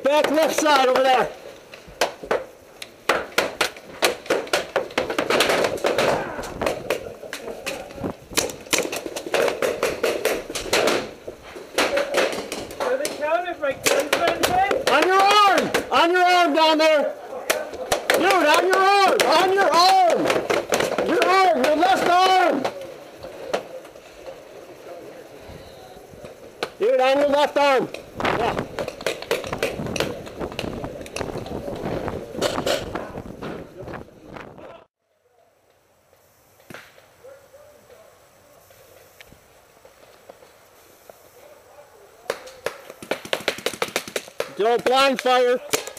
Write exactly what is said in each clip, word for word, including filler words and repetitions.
back left side over there. On your arm! On your arm down there! Dude, on your arm! On your arm! Your arm! Your left arm! Dude, on your left arm! Yeah. Don't blind fire.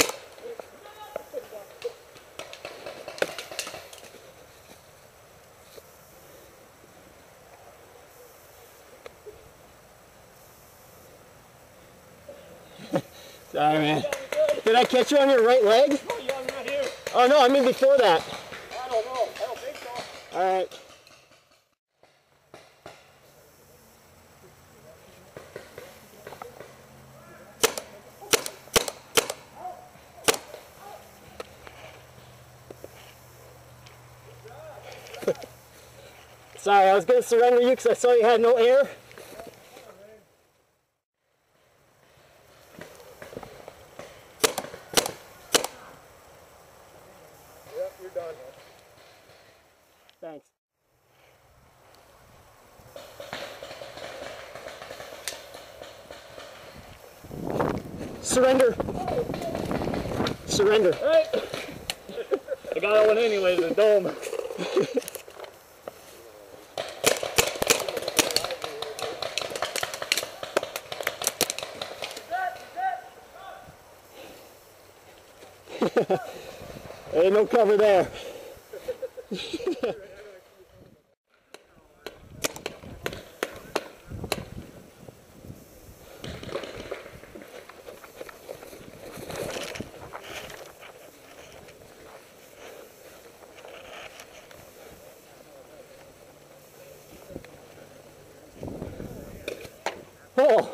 Sorry, man. Did I catch you on your right leg? Oh, yeah, I'm right here. Oh, no, I mean before that. I don't know. I don't think so. All right. Sorry, I was going to surrender you because I saw you had no air. Yep, you're done. Thanks. Surrender. Surrender. Hey. I got that one anyway, the dome. There ain't no cover there. Oh.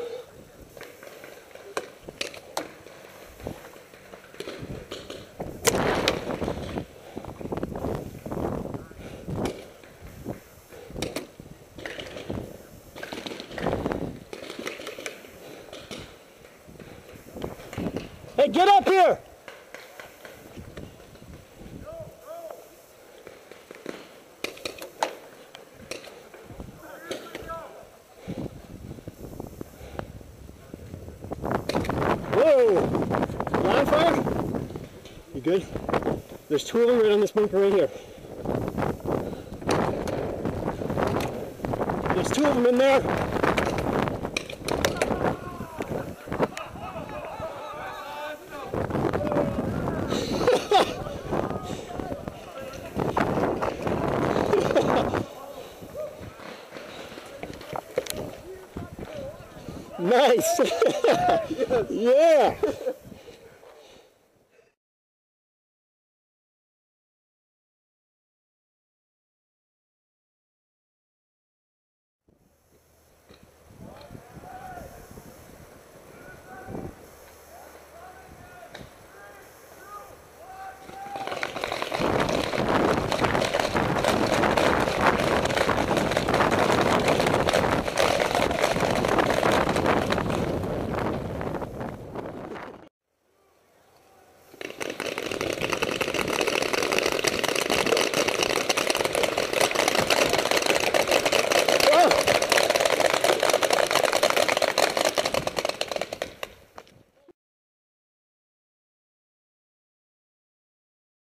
Hey, get up here! Whoa! Line fire? You good? There's two of them right on this bunker right here. There's two of them in there. Nice! Yeah!